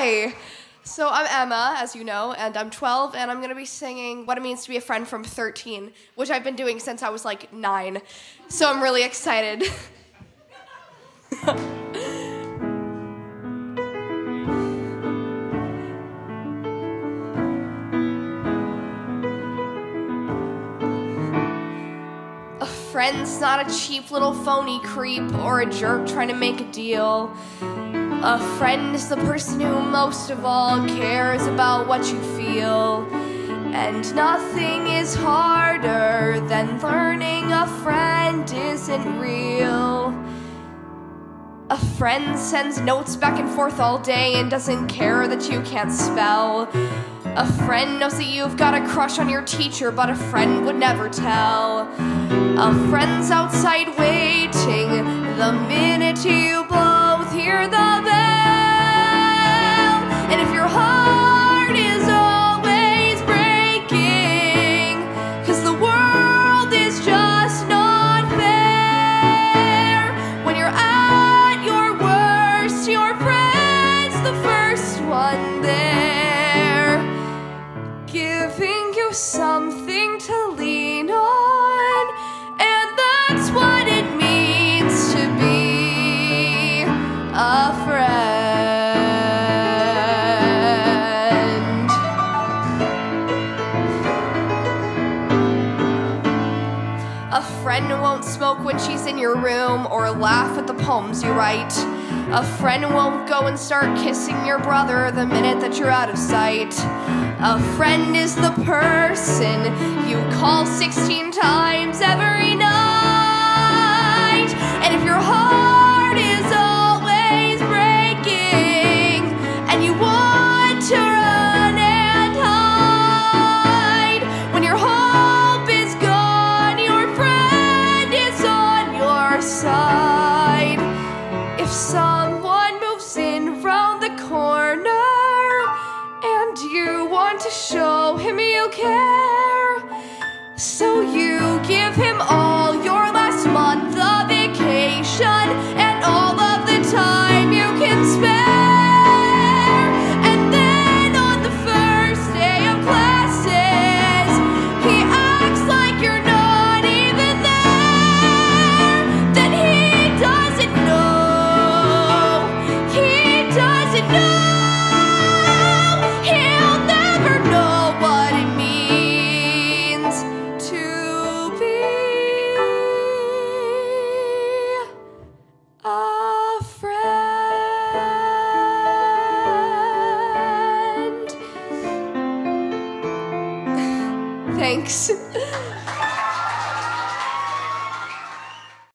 Hi! So I'm Emma, as you know, and I'm 12, and I'm going to be singing What It Means to Be a Friend from 13, which I've been doing since I was like 9. So I'm really excited. A friend's not a cheap little phony creep or a jerk trying to make a deal. A friend is the person who most of all cares about what you feel. And nothing is harder than learning a friend isn't real. A friend sends notes back and forth all day and doesn't care that you can't spell. A friend knows that you've got a crush on your teacher, but a friend would never tell. A friend's outside waiting the minute you both hear the bell. And if your heart is always breaking, 'cause the world is just not fair, when you're at your worst, your friend's the first one there, giving you something to lean on, and that's what it means to be a friend. A friend won't smoke when she's in your room or laugh at the poems you write. A friend won't go and start kissing your brother the minute that you're out of sight. A friend is the person you call 16 times every night. And if your heart is always breaking and you want to run and hide, when your hope is gone, your friend is on your side. If someone moves in round the corner and you want to show him you care, so you give him all your last month of vacation and all of the time you can spare. And then on the first day of classes, he acts like you're not even there. Then he doesn't know. He doesn't know. He'll never know what it means to be a friend. Thanks.